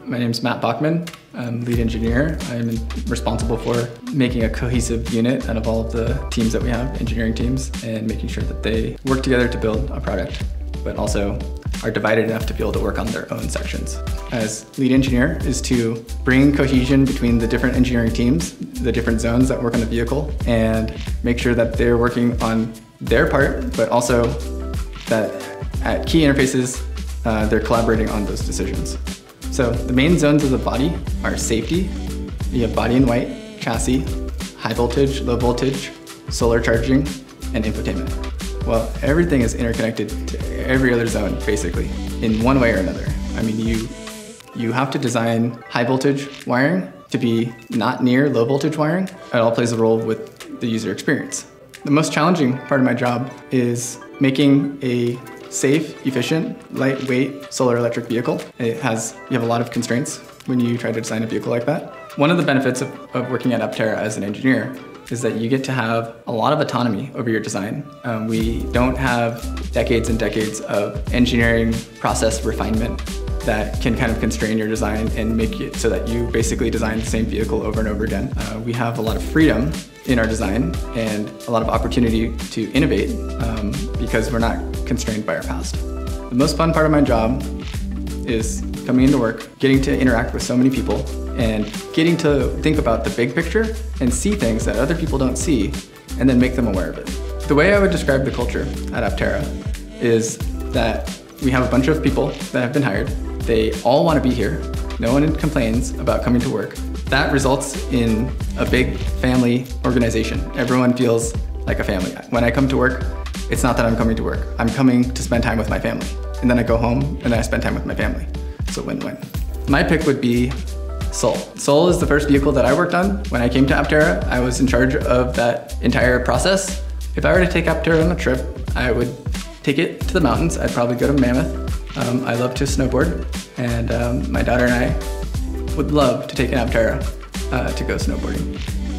My name is Matt Bachman. I'm lead engineer. I'm responsible for making a cohesive unit out of all of the teams that we have, engineering teams, and making sure that they work together to build a product, but also are divided enough to be able to work on their own sections. As lead engineer is to bring cohesion between the different engineering teams, the different zones that work on the vehicle, and make sure that they're working on their part, but also that at key interfaces, they're collaborating on those decisions. So the main zones of the body are safety. You have body in white, chassis, high voltage, low voltage, solar charging, and infotainment. Well, everything is interconnected to every other zone, basically, in one way or another. I mean, you have to design high voltage wiring to be not near low voltage wiring. It all plays a role with the user experience. The most challenging part of my job is making a safe, efficient, lightweight solar electric vehicle. You have a lot of constraints when you try to design a vehicle like that. One of the benefits of working at Aptera as an engineer is that you get to have a lot of autonomy over your design. We don't have decades and decades of engineering process refinement that can kind of constrain your design and make it so that you basically design the same vehicle over and over again. We have a lot of freedom in our design and a lot of opportunity to innovate because we're not constrained by our past. The most fun part of my job is coming into work, getting to interact with so many people, and getting to think about the big picture and see things that other people don't see, and then make them aware of it. The way I would describe the culture at Aptera is that we have a bunch of people that have been hired. They all want to be here. No one complains about coming to work. That results in a big family organization. Everyone feels like a family. When I come to work, it's not that I'm coming to work. I'm coming to spend time with my family. And then I go home and then I spend time with my family. So win-win. My pick would be Soul. Soul is the first vehicle that I worked on. When I came to Aptera, I was in charge of that entire process. If I were to take Aptera on a trip, I would take it to the mountains. I'd probably go to Mammoth. I love to snowboard, and my daughter and I would love to take an Aptera to go snowboarding.